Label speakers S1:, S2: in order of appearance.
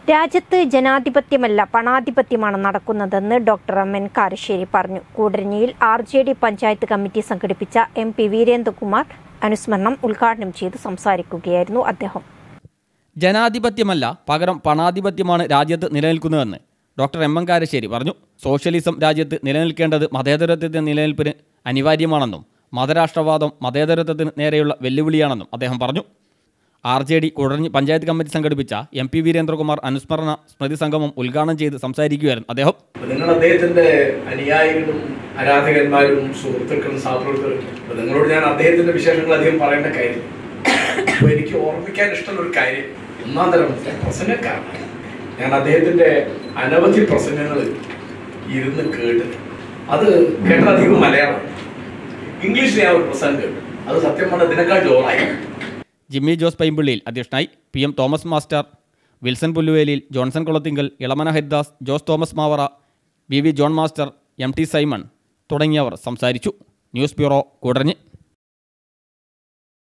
S1: രാജ്യത്ത് ജനാധിപത്യമല്ല പണാധിപത്യമാണ് നടക്കുന്നതെന്ന് doctor M Karassery പറഞ്ഞു. കൂടരഞ്ഞിയിൽ RJD പഞ്ചായത്ത് കമ്മിറ്റി സംഘടിപ്പിച്ച MP വീരേന്ദ്രകുമാർ അനുസ്മരണം ഉദ്ഘാടനം ചെയ്ത് സംസാരിക്കുകയായിരുന്നു അദ്ദേഹം.
S2: ജനാധിപത്യമല്ല പകരം പണാധിപത്യമാണ് രാജ്യത്ത് നിലനിൽക്കുന്നതെന്ന് ഡോക്ടർ എം കാരശ്ശേരി പറഞ്ഞു. സോഷ്യലിസം രാജ്യത്ത് നിലനിൽക്കേണ്ടത് മതേതരത്വത്തിന്റെ നിലനിൽപ്പിന് അനിവാര്യമാണെന്നും മതരാഷ്ട്രവാദം മതേതരത്വത്തിന് നേരെയുള്ള വെല്ലുവിളിയാണെന്നും അദ്ദേഹം പറഞ്ഞു. RJD കൂടരഞ്ഞി പഞ്ചായത്ത് കമ്മിറ്റി സംഘടിപ്പിച്ച MP വീരേന്ദ്രകുമാർ അനുസ്മരണ സ്മൃതി സംഗമം ഉദ്ഘാടനം ചെയ്ത് സംസാരിക്കുകയായിരുന്നു അദ്ദേഹം.
S3: നിങ്ങൾ അദ്ദേഹത്തിന്റെ അനുയായികളും ആരാധകന്മാരും സുഹൃത്തുക്കളും സഹപ്രവർത്തകരും, നിങ്ങളോട് ഞാൻ അദ്ദേഹത്തിന്റെ വിശേഷങ്ങൾ അധികം പറയേണ്ട കാര്യം. എനിക്ക് ഓർമ്മിക്കാൻ ഇഷ്ടമുള്ള ഒരു കാര്യം, ഒന്നാം തരം പ്രസംഗക്കാരനാണ് ഞാൻ. അദ്ദേഹത്തിന്റെ അനവധി പ്രസംഗങ്ങൾ ഇരുന്ന് കേട്ട്, അത് കേട്ടധികം മലയാളം, ഇംഗ്ലീഷിൽ ഞാൻ ഒരു പ്രസംഗം കേട്ടു. അത് സത്യം പറഞ്ഞാൽ ഇതിനേക്കാൾ ജോറായി.
S2: ജിമ്മി ജോസ് പൈമ്പിള്ളിയിൽ അധ്യക്ഷനായി. PM തോമസ് മാസ്റ്റർ, വിൽസൺ പുല്ലുവേലിയിൽ, ജോൺസൺ കുളത്തിങ്കൽ, Elamana Haridas, Jose Thomas Mavara, BV John master, MT Simon തുടങ്ങിയവർ സംസാരിച്ചു. News bureau, Koodaranji.